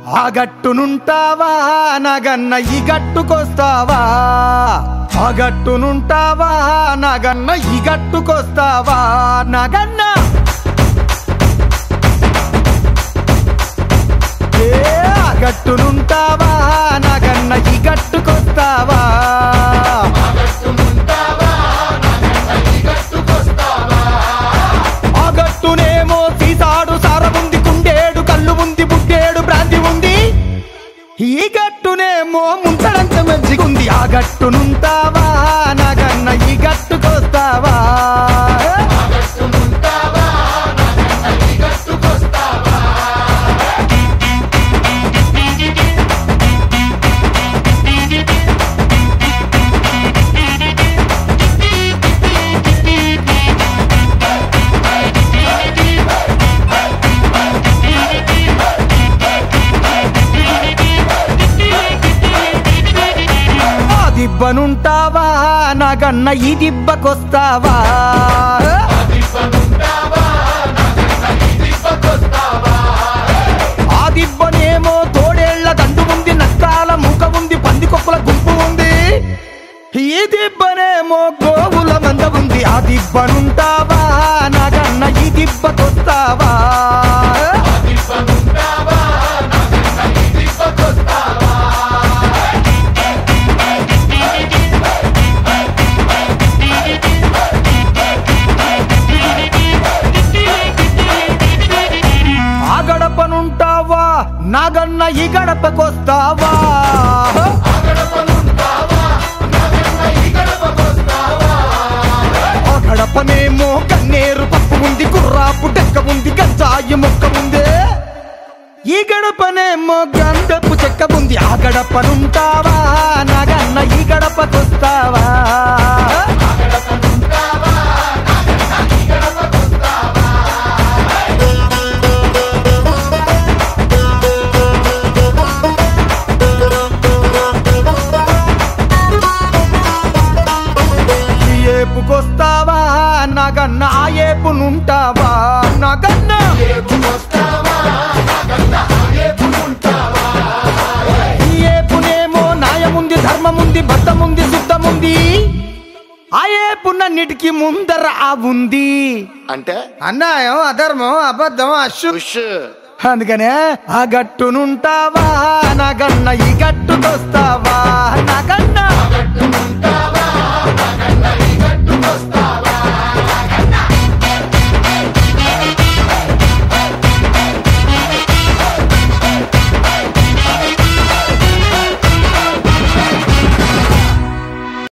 ఆ గట్టునుంటావా నగన్న ఈ గట్టుకొస్తావా ఆ గట్టునుంటావా నగన్న ఈ గట్టుకొస్తావా నగన్న ఆ గట్టునుంటావా నగన్న ఈ గట్టుకొస్తావా ఆ గట్టునేమో సీసాడు సారముంది కుండేడు కళ్ళు ఉంది బుడ్డేడు బ్రాంతి ఉంది ఈ గట్టునేమో ముంతడంత మంచిగుంది ఆ గట్టునుంటావా నగన్న ఈ గట్టుకొస్తావా దిబ్బనుంటావా నగన్న ఈ దిబ్బకొస్తావా ఆ దిబ్బనేమో తోడేళ్ల దండు ఉంది నక్కాల మూక ఉంది పందికొక్కుల గుంపు ఉంది ఈ దిబ్బనేమో గోవుల మంద ఉంది ఆ దిబ్బనుంటావా నగన్న ఈ దిబ్బకొస్తావా గడపనుంటావా నాగన్న ఈ గడపకొస్తావా ఆ గడపనేమో కన్నేరు పప్పు ఉంది కుర్రాపు డెక్క ఉంది గంజాయి మొక్క ఉంది ఈ గడపనేమో గంధపు చెక్క ఉంది ఆ గడపనుంటావా నాగన్న ఈ గడపకొస్తావా ఏపుకొస్తావా నగన్న ఆ ఏపునుంటావా నగన్న ఈ ఏపునేమో న్యాయముంది ధర్మముంది బద్ధముంది శుద్ధముంది ఆ ఏపునన్నిటికీ ముందర ఆ ఉంది అంటే అన్యాయం అధర్మం అబద్ధం అశుష్ అందుకనే ఆ గట్టునుంటావా నగన్న ఈ గట్టుకొస్తావా నగన్న